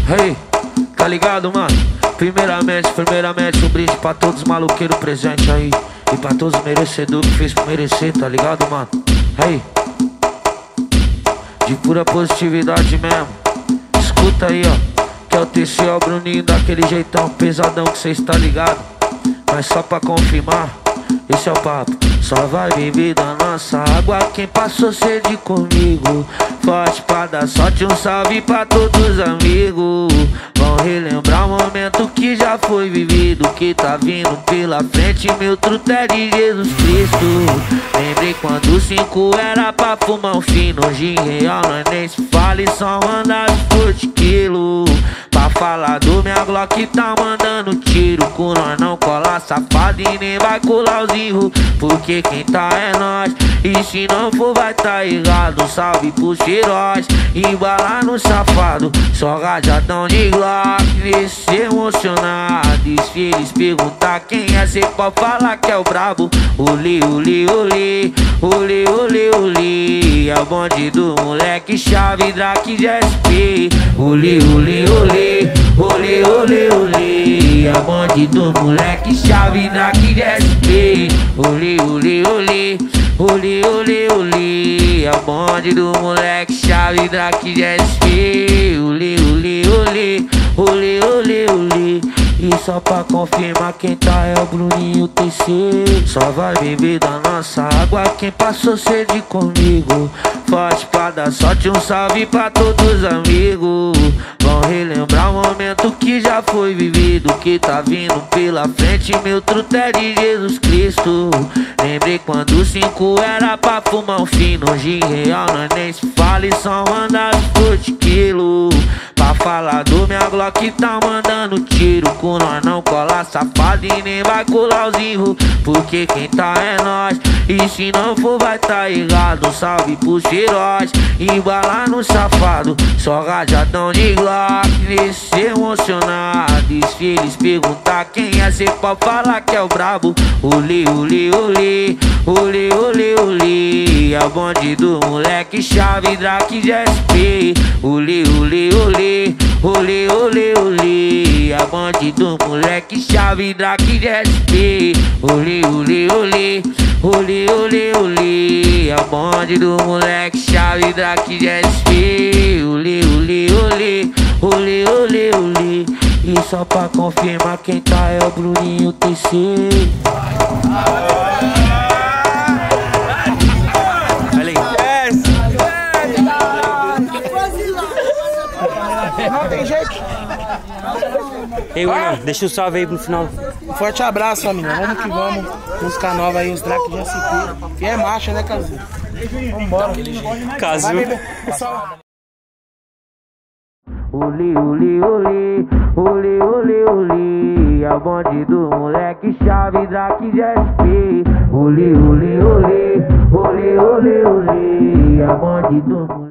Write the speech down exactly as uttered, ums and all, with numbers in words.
Hey, tá ligado, mano? Primeiramente, primeiramente um brinde pra todos os maloqueiros presentes aí. E pra todos os merecedores que fez por merecer, tá ligado, mano? Hey, de pura positividade mesmo. Escuta aí, ó, que é o T C, ó, o Bruninho daquele jeitão pesadão que cê está ligado. Mas só pra confirmar, esse é o papo. Só vai beber da nossa água quem passou sede comigo. Forte pra dar sorte, um salve pra todos os amigos. Vão relembrar o momento que já foi vivido, que tá vindo pela frente, meu truto é de Jesus Cristo. Lembrei quando cinco era pra fumar um fino. Hoje em real nós nem se fala e só manda forte quilo. Pra falar do minha Glock tá mandando tiro. Com nós não cola safado e nem vai colar os erros, porque quem tá é nós. E se não for vai tá errado. Salve pros heróis, embalar no safado. Só rajadão de Glock, vê se emocionado. E se eles perguntar quem é, cê pode falar que é o brabo. Olê, olê, olê, olê, olê, olê. É o bonde do moleque chave Drake de S P. Olê, olê, olê, olê, olê, olê. É o bonde do moleque chave Drake de S P. Olê, olê, olê, olê, olê, olê. É o bonde do moleque chave Drake de S P. Olê, olê, olê, olê, olê, olê. E só pra confirmar quem tá é o Bruninho T C. Só vai beber da nossa água quem passou sede comigo. Forte pra dar sorte, um salve pra todos os amigos. Vão relembrar o momento que já foi vivido, que tá vindo pela frente, meu truto é de Jesus Cristo. Lembrei quando cinco era pra fumar um fino. Hoje em real nós nem se fala e só manda forte quilo. Pra falar do minha Glock tá mandando tiro. Com nós não cola safado e nem vai colar os erros, porque quem tá é nós. E se não for vai tá errado. Salve pros heróis, embalar no safado. Só rajadão de Glock, nesse emocionado. E se eles perguntar quem é, cê pode falar que é o brabo. Olê, olê, olê, olê, olê, olê. É o bonde do moleque chave Drake de S P. Olê, olê, olê, olê, olê, olê. É o bonde do moleque chave Drake de S P. Olê, olê, olê, olê, olê, olê. É o bonde do moleque chave Drake de S P. Olê, olê, olê, olê, olê, olê. E só pra confirmar quem tá é o Bruninho T C. Não tem jeito. Ei, William, deixa o salve aí no final. Um forte abraço, família. Vamos que vamos. Música nova aí, os Drake de S P. E é marcha, né, Cazu? Vambora. Cazu. Olê, olê, olê, olê, olê, olê. É o bonde do moleque chave Drake de S P. Olê, olê, olê, olê, olê, olê. É o bonde do